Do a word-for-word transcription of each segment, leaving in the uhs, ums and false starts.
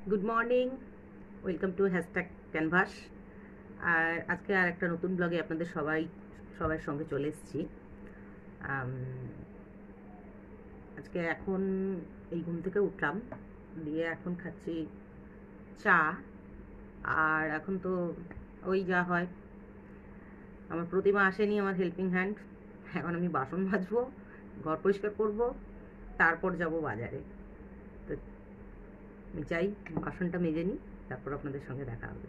Good morning, welcome to hashtag canvas. আর আজকে আর একটা নতুন ব্লগে আপনাদের সবাই সবার সঙ্গে চলে এসেছি। আজকে এখন এই ঘুম থেকে উঠলাম, দিয়ে এখন খাচ্ছি চা। আর এখন তো ওই যা হয়, আমার প্রতিমা আসেনি, আমার হেল্পিং হ্যান্ড। এখন আমি বাসন মাজবো, ঘর পরিষ্কার করব, তারপর যাব বাজারে। তো আমি চাই বাসনটা মেজে নিই, তারপর আপনাদের সঙ্গে দেখা হবে।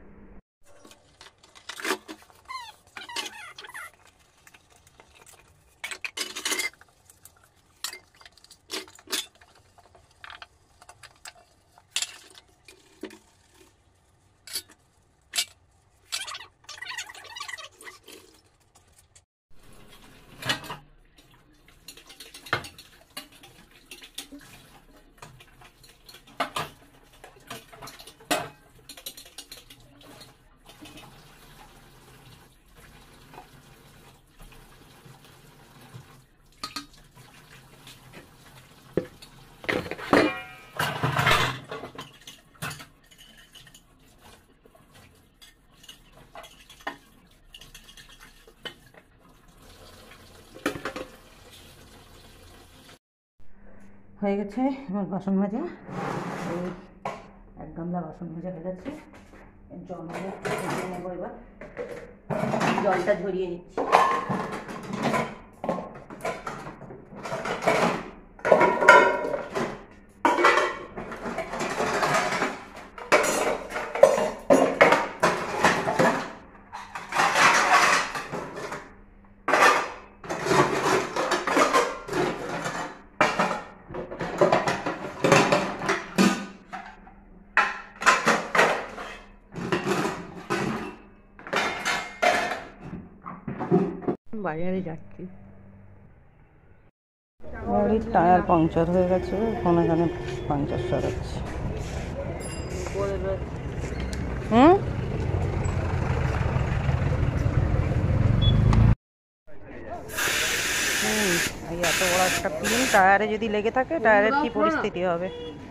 হয়ে গেছে আমার বাসন মাজা। এই এক গামলা বাসন মাজা হয়ে গেছে। জল নেবো, এবার জলটা ঝরিয়ে নিচ্ছি। বাজারে যাচ্ছি, গাড়ির টায়ার পাংচার হয়ে গেছে, এখন এখানে পাংচার সারাচ্ছি। হুম হুম এই এত বড় একটা পিন টায়ারে যদি লেগে থাকে, টায়ারের কি পরিস্থিতি হবে।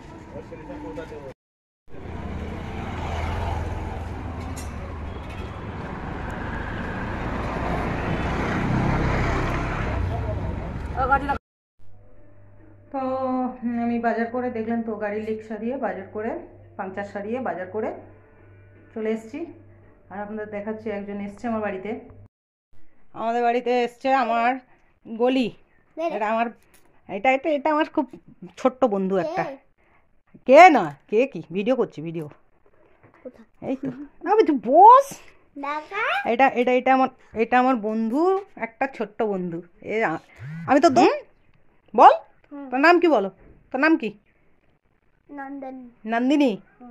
তো আমি বাজার করে দেখলেন তো, গাড়ির লিক সারিয়ে বাজার করে, পাংচার সারিয়ে বাজার করে চলে এসেছি। আর আপনাদের দেখাচ্ছি, একজন এসছে আমার বাড়িতে, আমাদের বাড়িতে এসছে আমার গলি। এটা আমার এটা এটা এটা আমার খুব ছোট্ট বন্ধু একটা। কে না কে কি ভিডিও করছি, ভিডিও। এই তো আমি তুই বস। এটা এটা এটা আমার এটা আমার বন্ধু, একটা ছোট্ট বন্ধু। এ আমি তো দম বল, তোর নাম কি বলো, তোর নাম কি? নন্দিনী।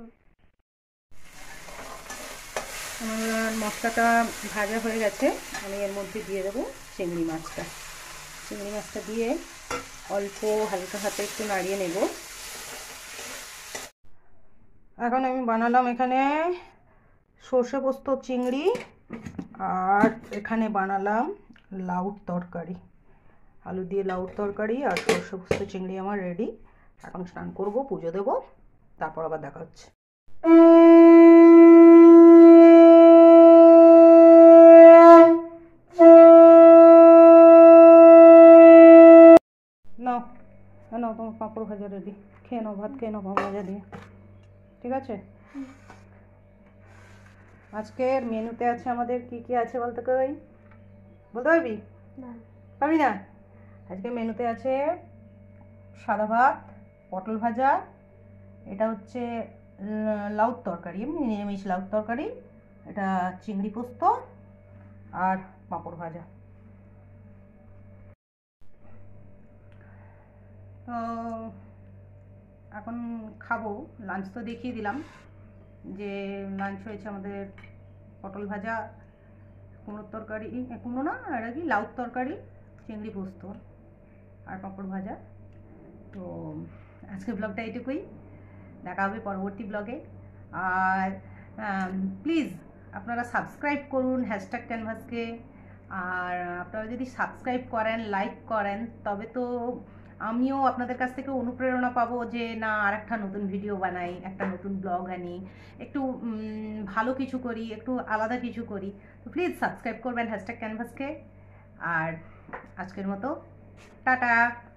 আমার মশলাটা ভাজা হয়ে গেছে, আমি এর মধ্যে দিয়ে দেবো চিংড়ি মাছটা। চিংড়ি মাছটা দিয়ে অল্প হালকা হাতে একটু নাড়িয়ে নেব। এখন আমি বানালাম এখানে সর্ষে পোস্ত চিংড়ি, আর এখানে বানালাম লাউর তরকারি, আলু দিয়ে লাউর তরকারি আর সর্ষে পোস্ত চিংড়ি আমার রেডি। এখন স্নান করব, পুজো দেবো, তারপর আবার দেখা হচ্ছে। নাও নাও, তোমার পাঁপড় ভাজা রেডি, খেয়ে নাও, ভাত খেয়ে নাও পাঁপড় ভাজা দিয়ে, ঠিক আছে? আজকের মেনুতে আছে আমাদের কি কি আছে বলতে কই, বলতে পারবি? পারবি না? আজকে মেনুতে আছে সাদা ভাত, পটল ভাজা, এটা হচ্ছে লাউর তরকারি, এমনি নিরামিষ লাউর তরকারি, এটা চিংড়ি পোস্ত আর পাঁপড় ভাজা। তো এখন খাবো, লাঞ্চ তো দেখিয়ে দিলাম যে লাঞ্চ হয়েছে আমাদের পটল ভাজা, কুমড়োর তরকারি, কুমড়ো না এটা কি লাউর তরকারি, চিংড়ি পোস্ত আর পাঁপড় ভাজা। তো আজকের ব্লগটা এইটুকুই, দেখা হবে পরবর্তী ব্লগে। আর প্লিজ আপনারা সাবস্ক্রাইব করুন হ্যাশট্যাগ ক্যানভাসকে। আর আপনারা যদি সাবস্ক্রাইব করেন, লাইক করেন, তবে তো আমিও আপনাদের কাছ থেকে অনুপ্রেরণা পাবো যে না আর একটা নতুন ভিডিও বানাই, একটা নতুন ব্লগ আনি, একটু ভালো কিছু করি, একটু আলাদা কিছু করি। তো প্লিজ সাবস্ক্রাইব করবেন হ্যাশট্যাগ ক্যানভাসকে। আর আজকের মতো টাটা।